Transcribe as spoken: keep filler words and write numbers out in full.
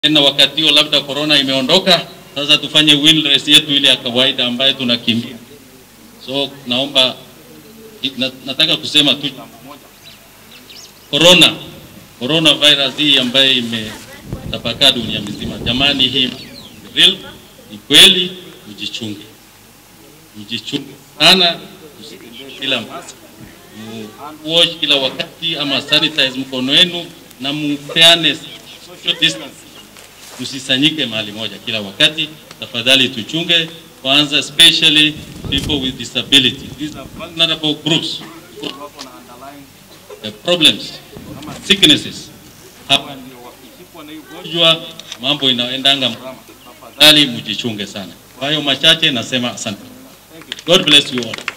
Na wakati huo labda corona imeondoka, sasa tufanye wheel race yetu ile ya kawaida ambayo tunakimbia. So naomba nataka kusema tu corona corona virus hii ambayo imetapakaa dunia mzima. Jamani, hii real ni kweli, mjichunge. Mjichunge sana, usitembee bila mask. Wash kila wakati ama sanitize mkono wenu na mupeane social distance. Tusisanyike mahali moja kila wakati. Tafadhali tuchunge, kwanza especially people with disability. These are vulnerable groups. Wako na underlying the problems ama sicknesses. Hawa ndio wakishikwa na ugonjwa mambo inaendanga mrama. Tafadhali mjichunge sana. Kwa hiyo machache nasema asante. God bless you all.